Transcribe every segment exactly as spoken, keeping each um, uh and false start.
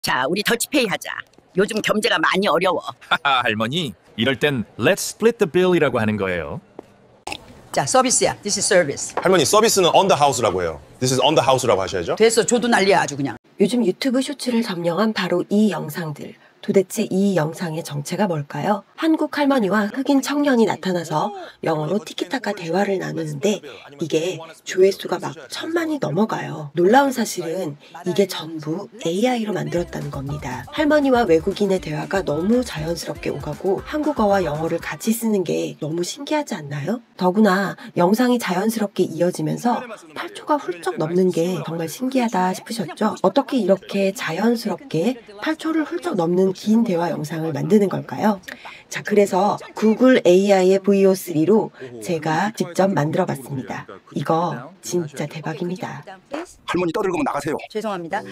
자, 우리 더치페이 하자. 요즘 경제가 많이 어려워. 하하, 할머니, 이럴 땐 Let's split the bill이라고 하는 거예요. 자, 서비스야. This is service. 할머니, 서비스는 on the house라고 해요. This is on the house라고 하셔야죠. 됐어. 저도 난리야 아주 그냥. 요즘 유튜브 쇼츠를 점령한 바로 이 영상들. 도대체 이 영상의 정체가 뭘까요? 한국 할머니와 흑인 청년이 나타나서 영어로 티키타카 대화를 나누는데 이게 조회수가 막 천만이 넘어가요. 놀라운 사실은 이게 전부 에이아이로 만들었다는 겁니다. 할머니와 외국인의 대화가 너무 자연스럽게 오가고 한국어와 영어를 같이 쓰는 게 너무 신기하지 않나요? 더구나 영상이 자연스럽게 이어지면서 팔 초가 훌쩍 넘는 게 정말 신기하다 싶으셨죠? 어떻게 이렇게 자연스럽게 팔 초를 훌쩍 넘는 긴 대화 영상을 만드는 걸까요? 자, 그래서 구글 에이아이의 브이오 쓰리로 제가 직접 만들어 봤습니다. 이거 진짜 대박입니다. 할머니 떠들고 나가세요. 죄송합니다.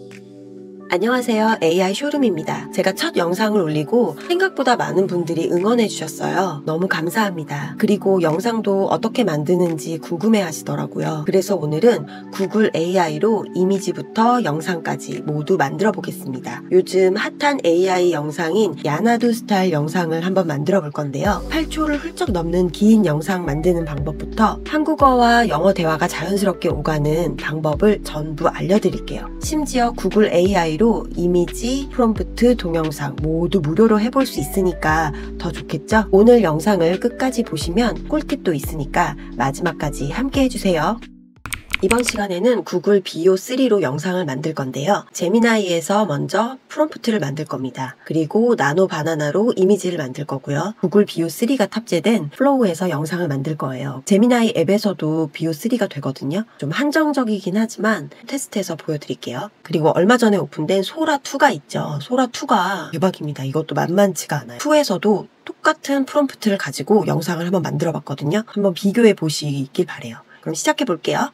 안녕하세요. 에이아이 쇼룸입니다. 제가 첫 영상을 올리고 생각보다 많은 분들이 응원해 주셨어요. 너무 감사합니다. 그리고 영상도 어떻게 만드는지 궁금해 하시더라고요. 그래서 오늘은 구글 에이아이로 이미지부터 영상까지 모두 만들어 보겠습니다. 요즘 핫한 에이아이 영상인 야나두 스타일 영상을 한번 만들어 볼 건데요. 팔 초를 훌쩍 넘는 긴 영상 만드는 방법부터 한국어와 영어 대화가 자연스럽게 오가는 방법을 전부 알려드릴게요. 심지어 구글 에이아이로 이미지, 프롬프트, 동영상 모두 무료로 해볼 수 있으니까 더 좋겠죠? 오늘 영상을 끝까지 보시면 꿀팁도 있으니까 마지막까지 함께 해주세요. 이번 시간에는 구글 브이오 쓰리로 영상을 만들 건데요. 제미나이에서 먼저 프롬프트를 만들 겁니다. 그리고 나노 바나나로 이미지를 만들 거고요. 구글 브이오 쓰리가 탑재된 플로우에서 영상을 만들 거예요. 제미나이 앱에서도 브이오 쓰리가 되거든요. 좀 한정적이긴 하지만 테스트해서 보여드릴게요. 그리고 얼마 전에 오픈된 소라 투가 있죠. 소라 투가 대박입니다. 이것도 만만치가 않아요. 투에서도 똑같은 프롬프트를 가지고 영상을 한번 만들어 봤거든요. 한번 비교해 보시길 바래요. 그럼 시작해 볼게요.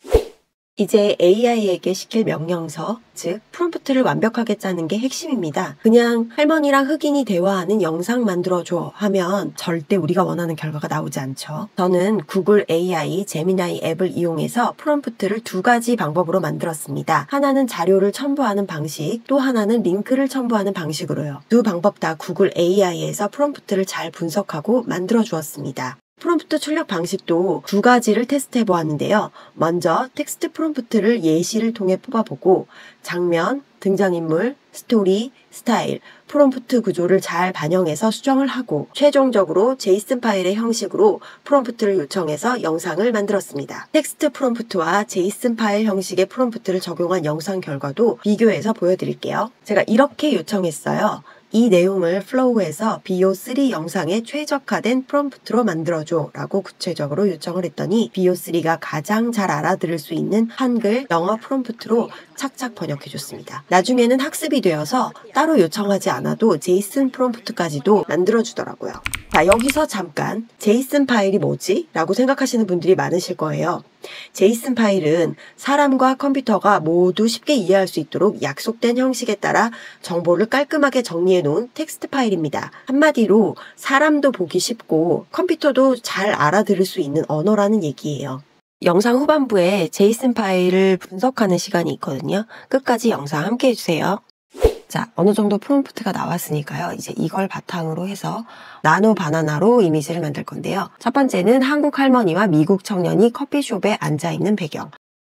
이제 에이아이에게 시킬 명령서, 즉 프롬프트를 완벽하게 짜는 게 핵심입니다. 그냥 할머니랑 흑인이 대화하는 영상 만들어줘 하면 절대 우리가 원하는 결과가 나오지 않죠. 저는 구글 에이아이 제미나이 앱을 이용해서 프롬프트를 두 가지 방법으로 만들었습니다. 하나는 자료를 첨부하는 방식, 또 하나는 링크를 첨부하는 방식으로요. 두 방법 다 구글 에이아이에서 프롬프트를 잘 분석하고 만들어 주었습니다. 프롬프트 출력 방식도 두 가지를 테스트해 보았는데요. 먼저 텍스트 프롬프트를 예시를 통해 뽑아보고 장면, 등장인물, 스토리, 스타일, 프롬프트 구조를 잘 반영해서 수정을 하고 최종적으로 제이슨 파일의 형식으로 프롬프트를 요청해서 영상을 만들었습니다. 텍스트 프롬프트와 제이슨 파일 형식의 프롬프트를 적용한 영상 결과도 비교해서 보여드릴게요. 제가 이렇게 요청했어요. 이 내용을 플로우에서 브이오 쓰리 영상에 최적화된 프롬프트로 만들어줘 라고 구체적으로 요청을 했더니 브이오 쓰리가 가장 잘 알아들을 수 있는 한글, 영어 프롬프트로 착착 번역해줬습니다. 나중에는 학습이 되어서 따로 요청하지 않아도 제이슨 프롬프트까지도 만들어주더라고요. 자, 여기서 잠깐 제이슨 파일이 뭐지? 라고 생각하시는 분들이 많으실 거예요. 제이슨 파일은 사람과 컴퓨터가 모두 쉽게 이해할 수 있도록 약속된 형식에 따라 정보를 깔끔하게 정리해 놓은 텍스트 파일입니다. 한마디로 사람도 보기 쉽고 컴퓨터도 잘 알아들을 수 있는 언어라는 얘기예요. 영상 후반부에 제이슨 파일을 분석하는 시간이 있거든요. 끝까지 영상 함께 해주세요. 자, 어느 정도 프롬프트가 나왔으니까요. 이제 이걸 바탕으로 해서 나노 바나나로 이미지를 만들 건데요. 첫 번째는 한국 할머니와 미국 청년이 커피숍에 앉아있는 배경.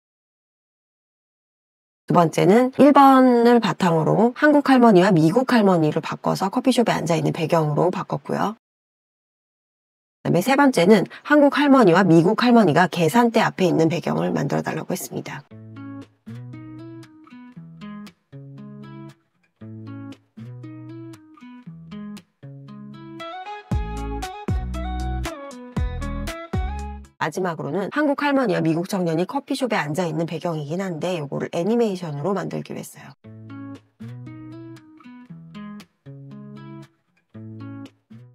두 번째는 일 번을 바탕으로 한국 할머니와 미국 할머니를 바꿔서 커피숍에 앉아있는 배경으로 바꿨고요. 그다음에 세 번째는 한국 할머니와 미국 할머니가 계산대 앞에 있는 배경을 만들어 달라고 했습니다. 마지막으로는 한국 할머니와 미국 청년이 커피숍에 앉아있는 배경이긴 한데 이거를 애니메이션으로 만들기로 했어요.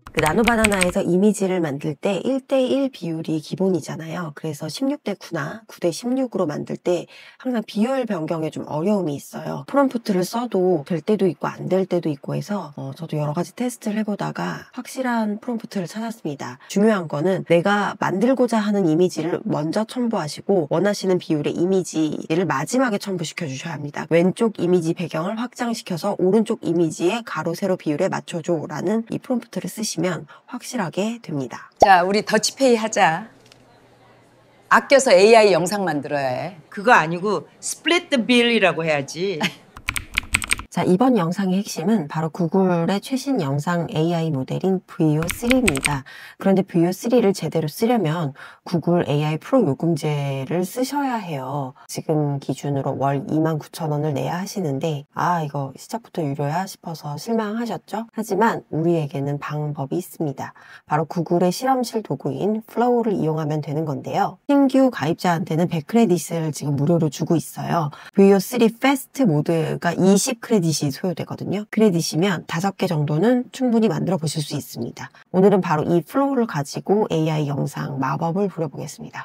그 나노바나나에서 이미지를 만들 때 일 대 일 비율이 기본이잖아요. 그래서 십육 대 구나 구 대 십육으로 만들 때 항상 비율 변경에 좀 어려움이 있어요. 프롬프트를 써도 될 때도 있고 안 될 때도 있고 해서 어, 저도 여러 가지 테스트를 해보다가 확실한 프롬프트를 찾았습니다. 중요한 거는 내가 만들고자 하는 이미지를 먼저 첨부하시고 원하시는 비율의 이미지를 마지막에 첨부시켜 주셔야 합니다. 왼쪽 이미지 배경을 확장시켜서 오른쪽 이미지의 가로 세로 비율에 맞춰줘 라는 이 프롬프트를 쓰시면 확실하게 됩니다. 자, 우리 더치페이 하자. 아껴서 에이아이 영상 만들어야 해. 그거 아니고 split the bill이라고 해야지. 자, 이번 영상의 핵심은 바로 구글의 최신 영상 에이아이 모델인 브이오 쓰리입니다. 그런데 브이오 쓰리를 제대로 쓰려면 구글 에이아이 프로 요금제를 쓰셔야 해요. 지금 기준으로 월 이만 구천 원을 내야 하시는데 아 이거 시작부터 유료야 싶어서 실망하셨죠? 하지만 우리에게는 방법이 있습니다. 바로 구글의 실험실 도구인 플로우를 이용하면 되는 건데요. 신규 가입자한테는 백 크레딧을 지금 무료로 주고 있어요. 브이오 쓰리 패스트 모드가 이십 크레딧 크레딧이 소요되거든요. 크레딧이면 다섯 개 정도는 충분히 만들어 보실 수 있습니다. 오늘은 바로 이 플로우를 가지고 에이아이 영상 마법을 부려보겠습니다.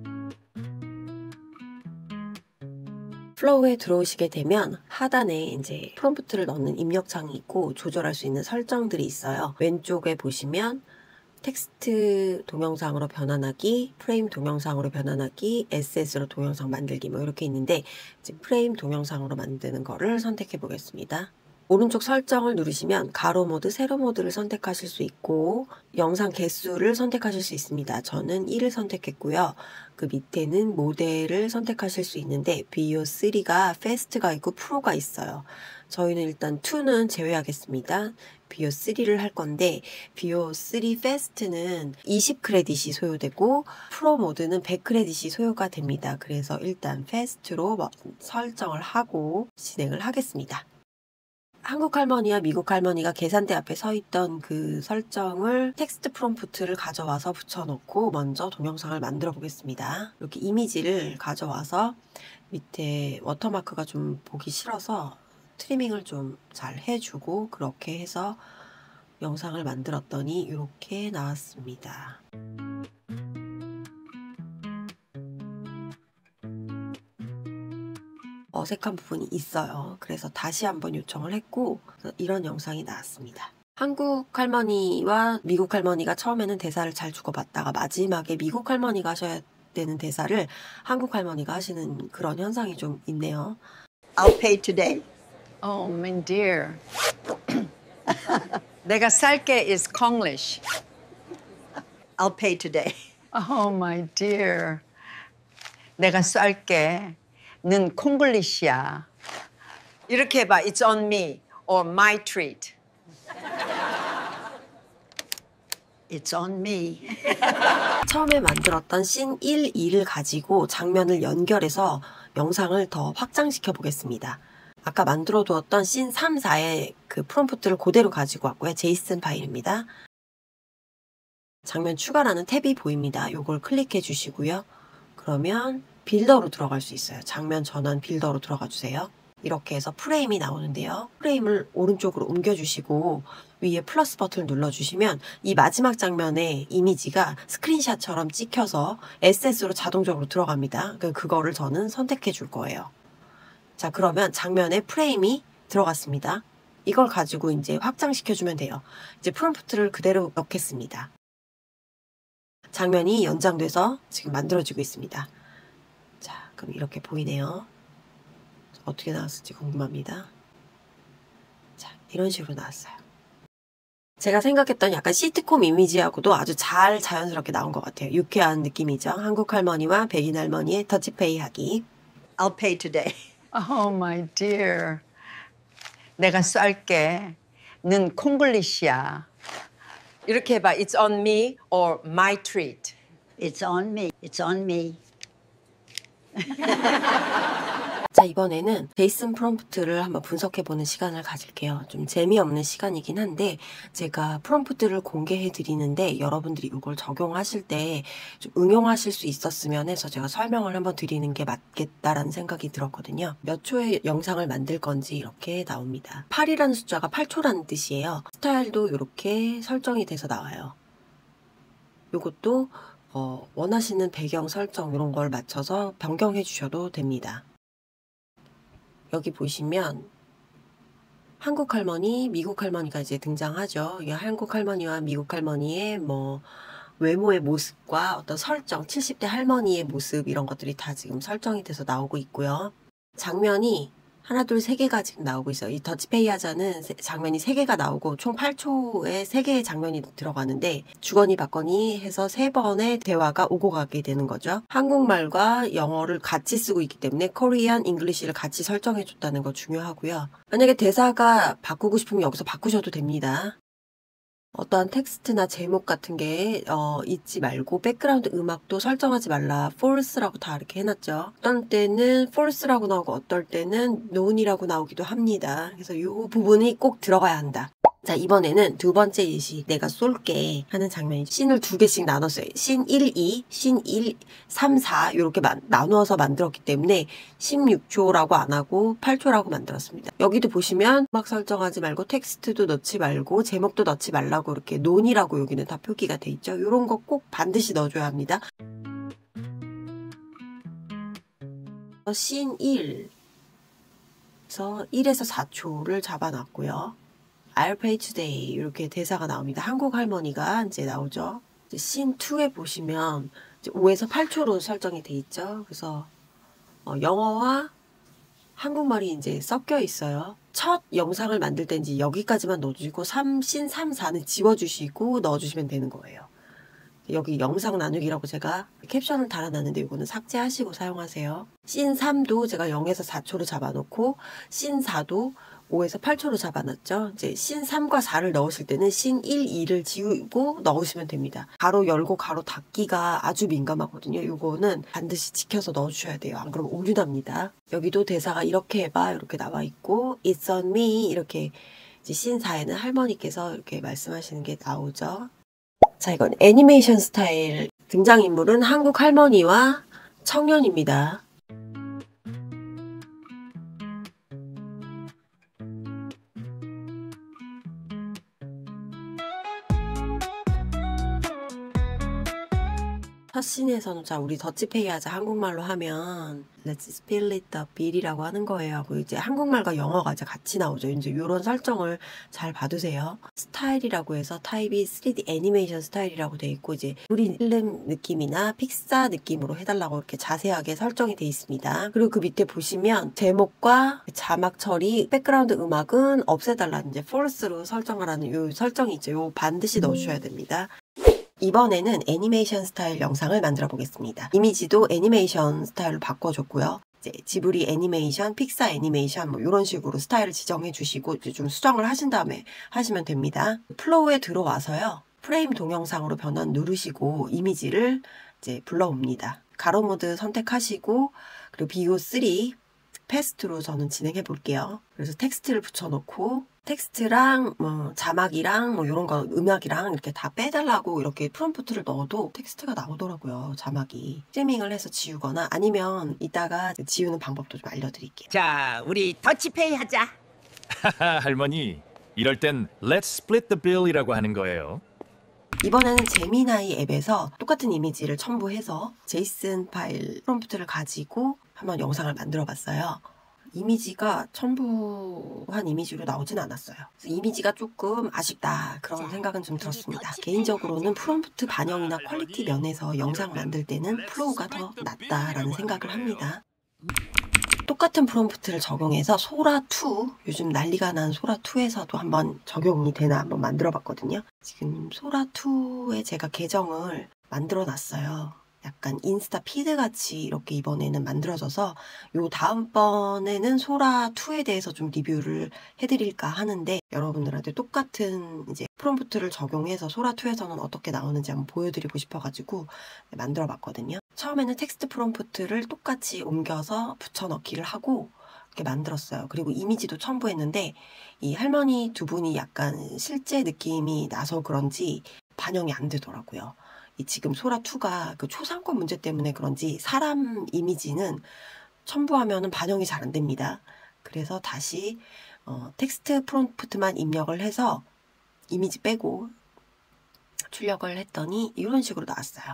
플로우에 들어오시게 되면 하단에 이제 프롬프트를 넣는 입력창이 있고 조절할 수 있는 설정들이 있어요. 왼쪽에 보시면 텍스트 동영상으로 변환하기, 프레임 동영상으로 변환하기, 에스에스로 동영상 만들기 뭐 이렇게 있는데 지금 프레임 동영상으로 만드는 거를 선택해 보겠습니다. 오른쪽 설정을 누르시면 가로 모드, 세로 모드를 선택하실 수 있고 영상 개수를 선택하실 수 있습니다. 저는 일을 선택했고요. 그 밑에는 모델을 선택하실 수 있는데 브이오 쓰리가 패스트가 있고 프로가 있어요. 저희는 일단 이는 제외하겠습니다. 브이오 쓰리를 할 건데 브이오 쓰리 패스트는 이십 크레딧이 소요되고 프로 모드는 백 크레딧이 소요가 됩니다. 그래서 일단 패스트로 설정을 하고 진행을 하겠습니다. 한국 할머니와 미국 할머니가 계산대 앞에 서 있던 그 설정을 텍스트 프롬프트를 가져와서 붙여놓고 먼저 동영상을 만들어 보겠습니다. 이렇게 이미지를 가져와서 밑에 워터마크가 좀 보기 싫어서 트리밍을 좀 잘 해주고 그렇게 해서 영상을 만들었더니 이렇게 나왔습니다. 어색한 부분이 있어요. 그래서 다시 한번 요청을 했고 이런 영상이 나왔습니다. 한국 할머니와 미국 할머니가 처음에는 대사를 잘 주고받다가 마지막에 미국 할머니가 하셔야 되는 대사를 한국 할머니가 하시는 그런 현상이 좀 있네요. I'll pay today. Oh, my dear. 내가 쌀게 is Konglish. I'll pay today. Oh, my dear. 내가 쌀게 는 콩글리시야. 이렇게 해봐. It's on me or my treat. It's on me. 처음에 만들었던 씬 일, 이를 가지고 장면을 연결해서 영상을 더 확장시켜 보겠습니다. 아까 만들어 두었던 씬 삼, 사의 그 프롬프트를 그대로 가지고 왔고요. 제이슨 파일입니다. 장면 추가라는 탭이 보입니다. 이걸 클릭해 주시고요. 그러면 빌더로 들어갈 수 있어요. 장면 전환 빌더로 들어가 주세요. 이렇게 해서 프레임이 나오는데요. 프레임을 오른쪽으로 옮겨주시고 위에 플러스 버튼을 눌러주시면 이 마지막 장면의 이미지가 스크린샷처럼 찍혀서 에스에스로 자동적으로 들어갑니다. 그거를 저는 선택해 줄 거예요. 자, 그러면 장면에 프레임이 들어갔습니다. 이걸 가지고 이제 확장시켜주면 돼요. 이제 프롬프트를 그대로 넣겠습니다. 장면이 연장돼서 지금 만들어지고 있습니다. 자, 그럼 이렇게 보이네요. 어떻게 나왔을지 궁금합니다. 자, 이런 식으로 나왔어요. 제가 생각했던 약간 시트콤 이미지하고도 아주 잘 자연스럽게 나온 것 같아요. 유쾌한 느낌이죠. 한국 할머니와 백인 할머니의 터치페이 하기. I'll pay today. Oh, my dear. 내가 쌀게 는 콩글리시야. 이렇게 해봐. It's on me or my treat. It's on me. It's on me. 자, 이번에는 제이슨 프롬프트를 한번 분석해보는 시간을 가질게요. 좀 재미없는 시간이긴 한데 제가 프롬프트를 공개해드리는데 여러분들이 이걸 적용하실 때 좀 응용하실 수 있었으면 해서 제가 설명을 한번 드리는 게 맞겠다라는 생각이 들었거든요. 몇 초의 영상을 만들 건지 이렇게 나옵니다. 팔이라는 숫자가 팔 초라는 뜻이에요. 스타일도 이렇게 설정이 돼서 나와요. 이것도 어, 원하시는 배경 설정 이런 걸 맞춰서 변경해 주셔도 됩니다. 여기 보시면 한국 할머니, 미국 할머니가 이제 등장하죠. 이 한국 할머니와 미국 할머니의 뭐 외모의 모습과 어떤 설정, 칠십 대 할머니의 모습 이런 것들이 다 지금 설정이 돼서 나오고 있고요. 장면이 하나, 둘, 세 개가 지금 나오고 있어요. 이 더치페이 하자는 장면이 세 개가 나오고 총 팔 초에 세 개의 장면이 들어가는데 주거니 받거니 해서 세 번의 대화가 오고 가게 되는 거죠. 한국말과 영어를 같이 쓰고 있기 때문에 코리안 잉글리시를 같이 설정해 줬다는 거 중요하고요. 만약에 대사가 바꾸고 싶으면 여기서 바꾸셔도 됩니다. 어떠한 텍스트나 제목 같은 게 어, 잊지 말고 백그라운드 음악도 설정하지 말라. false라고 다 이렇게 해놨죠. 어떤 때는 false라고 나오고 어떨 때는 none이라고 나오기도 합니다. 그래서 이 부분이 꼭 들어가야 한다. 자, 이번에는 두 번째 예시 내가 쏠게 하는 장면이 씬을 두 개씩 나눴어요. 씬 일, 이, 씬 일, 삼, 사 이렇게 만, 나누어서 만들었기 때문에 십육 초라고 안 하고 팔 초라고 만들었습니다. 여기도 보시면 막 설정하지 말고 텍스트도 넣지 말고 제목도 넣지 말라고 이렇게 논이라고 여기는 다 표기가 돼 있죠. 이런 거 꼭 반드시 넣어줘야 합니다. 씬 일 그래서 일에서 사 초를 잡아놨고요. I'll pay today 이렇게 대사가 나옵니다. 한국 할머니가 이제 나오죠. 이제 씬 이에 보시면 이제 오에서 팔 초로 설정이 돼 있죠. 그래서 어, 영어와 한국말이 이제 섞여 있어요. 첫 영상을 만들 때 이제 여기까지만 넣어주시고 삼, 씬 삼, 사는 지워주시고 넣어주시면 되는 거예요. 여기 영상 나누기라고 제가 캡션을 달아놨는데 이거는 삭제하시고 사용하세요. 씬 삼도 제가 영에서 사 초로 잡아놓고 씬 사도 오에서 팔 초로 잡아놨죠. 이제 씬 삼과 사를 넣으실 때는 씬 일, 이를 지우고 넣으시면 됩니다. 가로 열고 가로 닫기가 아주 민감하거든요. 이거는 반드시 지켜서 넣어주셔야 돼요. 안 그러면 오류납니다. 여기도 대사가 이렇게 해봐 이렇게 나와 있고 It's on me 이렇게 이제 씬 사에는 할머니께서 이렇게 말씀하시는 게 나오죠. 자, 이건 애니메이션 스타일. 등장인물은 한국 할머니와 청년입니다. 첫 씬에서는 자 우리 더치페이 하자 한국말로 하면 Let's split the bill이라고 하는 거예요. 그 이제 한국말과 영어가 이제 같이 나오죠. 이제 이런 설정을 잘 봐두세요. 스타일이라고 해서 타입이 쓰리디 애니메이션 스타일이라고 돼 있고 이제 우리 필름 느낌이나 픽사 느낌으로 해달라고 이렇게 자세하게 설정이 돼 있습니다. 그리고 그 밑에 보시면 제목과 자막 처리, 백그라운드 음악은 없애달라는 이제 false로 설정하라는 요 설정이 있죠. 요 반드시 넣어주셔야 됩니다. 이번에는 애니메이션 스타일 영상을 만들어 보겠습니다. 이미지도 애니메이션 스타일로 바꿔줬고요. 이제 지브리 애니메이션, 픽사 애니메이션 뭐 이런 식으로 스타일을 지정해 주시고 이제 좀 수정을 하신 다음에 하시면 됩니다. 플로우에 들어와서요. 프레임 동영상으로 변환 누르시고 이미지를 이제 불러옵니다. 가로 모드 선택하시고 그리고 비오 쓰리 패스트로 저는 진행해 볼게요. 그래서 텍스트를 붙여놓고 텍스트랑 뭐 자막이랑 뭐 이런 거 음악이랑 이렇게 다 빼달라고 이렇게 프롬프트를 넣어도 텍스트가 나오더라고요. 자막이. 스트리밍을 해서 지우거나 아니면 이따가 지우는 방법도 좀 알려드릴게요. 자, 우리 더치페이 하자. 하하, 할머니. 이럴 땐 Let's split the bill이라고 하는 거예요. 이번에는 제미나이 앱에서 똑같은 이미지를 첨부해서 제이슨 파일 프롬프트를 가지고 한번 영상을 만들어 봤어요. 이미지가 첨부한 이미지로 나오진 않았어요. 그래서 이미지가 조금 아쉽다 그런 생각은 좀 들었습니다. 개인적으로는 프롬프트 반영이나 퀄리티 면에서 영상 만들 때는 플로우가 더 낫다라는 생각을 합니다. 똑같은 프롬프트를 적용해서 소라 투, 요즘 난리가 난 소라 투에서도 한번 적용이 되나 한번 만들어 봤거든요. 지금 소라 투에 제가 계정을 만들어 놨어요. 약간 인스타 피드 같이 이렇게 이번에는 만들어져서 요 다음번에는 소라투에 대해서 좀 리뷰를 해드릴까 하는데 여러분들한테 똑같은 이제 프롬프트를 적용해서 소라투에서는 어떻게 나오는지 한번 보여드리고 싶어가지고 만들어 봤거든요. 처음에는 텍스트 프롬프트를 똑같이 옮겨서 붙여넣기를 하고 이렇게 만들었어요. 그리고 이미지도 첨부했는데 이 할머니 두 분이 약간 실제 느낌이 나서 그런지 반영이 안 되더라고요. 이 지금 소라투가 그 초상권 문제 때문에 그런지 사람 이미지는 첨부하면 반영이 잘 안 됩니다. 그래서 다시 어, 텍스트 프롬프트만 입력을 해서 이미지 빼고 출력을 했더니 이런 식으로 나왔어요.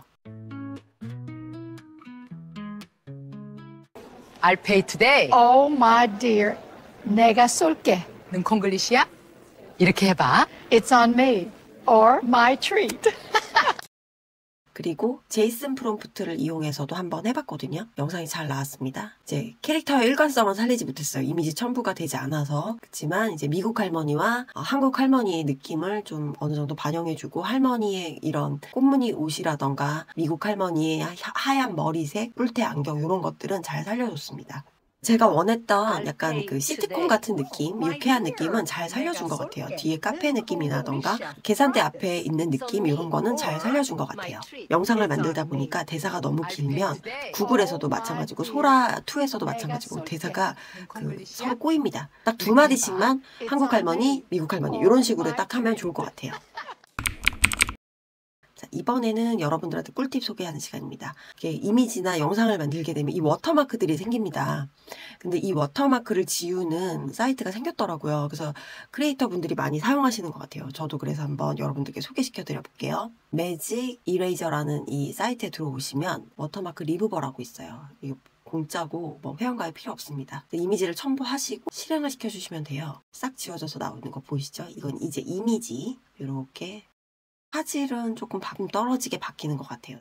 I'll pay today. Oh my dear. 내가 쏠게. 는 콩글리시야? 이렇게 해봐. It's on me or my treat. 그리고 제이슨 프롬프트를 이용해서도 한번 해봤거든요. 영상이 잘 나왔습니다. 이제 캐릭터의 일관성은 살리지 못했어요. 이미지 첨부가 되지 않아서. 그렇지만 이제 미국 할머니와 어, 한국 할머니의 느낌을 좀 어느 정도 반영해주고 할머니의 이런 꽃무늬 옷이라던가 미국 할머니의 하, 하얀 머리색, 뿔테 안경 이런 것들은 잘 살려줬습니다. 제가 원했던 약간 그 시트콤 같은 느낌, 유쾌한 느낌은 잘 살려준 것 같아요. 뒤에 카페 느낌이라던가 계산대 앞에 있는 느낌 이런 거는 잘 살려준 것 같아요. 영상을 만들다 보니까 대사가 너무 길면 구글에서도 마찬가지고 소라투에서도 마찬가지고 대사가 그 서로 꼬입니다. 딱 두 마디씩만 한국 할머니, 미국 할머니 이런 식으로 딱 하면 좋을 것 같아요. 이번에는 여러분들한테 꿀팁 소개하는 시간입니다. 이미지나 영상을 만들게 되면 이 워터마크들이 생깁니다. 근데 이 워터마크를 지우는 사이트가 생겼더라고요. 그래서 크리에이터 분들이 많이 사용하시는 것 같아요. 저도 그래서 한번 여러분들께 소개시켜 드려 볼게요. 매직 이레이저라는 이 사이트에 들어오시면 워터마크 리무버라고 있어요. 이거 공짜고 뭐 회원가입 필요 없습니다. 이미지를 첨부하시고 실행을 시켜주시면 돼요. 싹 지워져서 나오는 거 보이시죠? 이건 이제 이미지 이렇게 화질은 조금 방 떨어지게 바뀌는 것 같아요.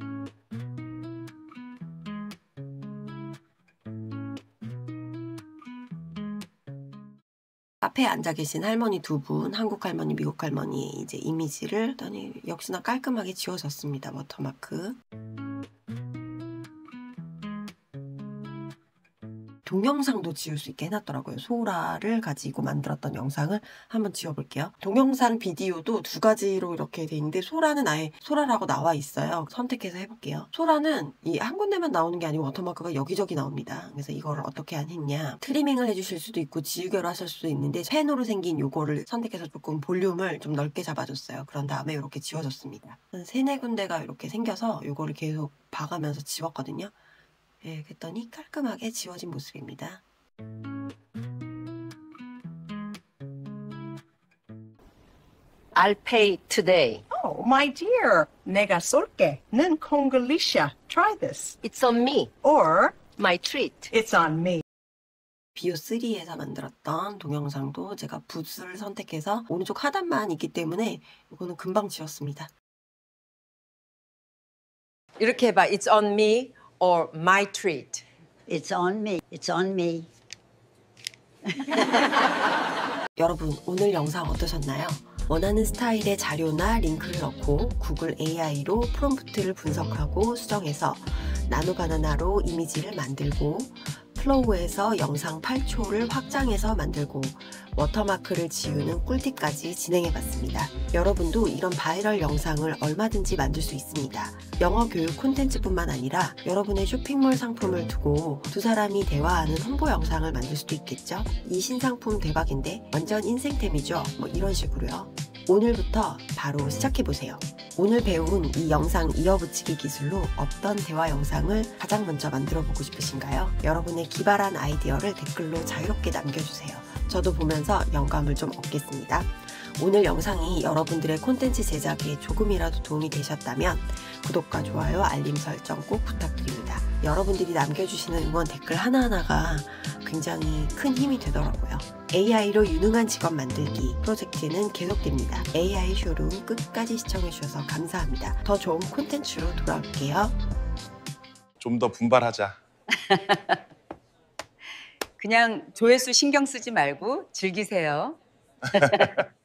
카페에 앉아 계신 할머니 두 분, 한국 할머니, 미국 할머니 이제 이미지를 했더니 역시나 깔끔하게 지워졌습니다. 워터마크. 동영상도 지울 수 있게 해놨더라고요. 소라를 가지고 만들었던 영상을 한번 지워볼게요. 동영상 비디오도 두 가지로 이렇게 돼 있는데 소라는 아예 소라라고 나와 있어요. 선택해서 해볼게요. 소라는 이 한 군데만 나오는 게 아니고 워터마크가 여기저기 나옵니다. 그래서 이걸 어떻게 했냐, 트리밍을 해주실 수도 있고 지우개로 하실 수도 있는데 펜으로 생긴 요거를 선택해서 조금 볼륨을 좀 넓게 잡아줬어요. 그런 다음에 이렇게 지워졌습니다. 세네 군데가 이렇게 생겨서 요거를 계속 봐가면서 지웠거든요. 예, 그랬더니 깔끔하게 지워진 모습입니다. I'll pay today. Oh, my dear. 내가 쏠게. 는 콩글리시야. Try this. It's on me Or my treat. it's on me. 비오쓰리에서 만들었던 동영상도 제가 붓을 선택해서 오른쪽 하단만 있기 때문에 이거는 금방 지웠습니다. 이렇게 해봐. It's on me or my treat. It's on me. It's on me. 여러분 오늘 영상 어떠셨나요? 원하는 스타일의 자료나 링크를 넣고 구글 에이아이로 프롬프트를 분석하고 수정해서 나노바나나로 이미지를 만들고 플로우에서 영상 팔 초를 확장해서 만들고 워터마크를 지우는 꿀팁까지 진행해봤습니다. 여러분도 이런 바이럴 영상을 얼마든지 만들 수 있습니다. 영어 교육 콘텐츠뿐만 아니라 여러분의 쇼핑몰 상품을 두고 두 사람이 대화하는 홍보 영상을 만들 수도 있겠죠? 이 신상품 대박인데 완전 인생템이죠? 뭐 이런 식으로요. 오늘부터 바로 시작해보세요. 오늘 배운 이 영상 이어붙이기 기술로 어떤 대화 영상을 가장 먼저 만들어보고 싶으신가요? 여러분의 기발한 아이디어를 댓글로 자유롭게 남겨주세요. 저도 보면서 영감을 좀 얻겠습니다. 오늘 영상이 여러분들의 콘텐츠 제작에 조금이라도 도움이 되셨다면 구독과 좋아요, 알림 설정 꼭 부탁드립니다. 여러분들이 남겨주시는 응원 댓글 하나하나가 굉장히 큰 힘이 되더라고요. 에이아이로 유능한 직업 만들기 프로젝트는 계속됩니다. 에이아이 쇼룸 끝까지 시청해주셔서 감사합니다. 더 좋은 콘텐츠로 돌아올게요. 좀 더 분발하자. 그냥 조회수 신경 쓰지 말고 즐기세요.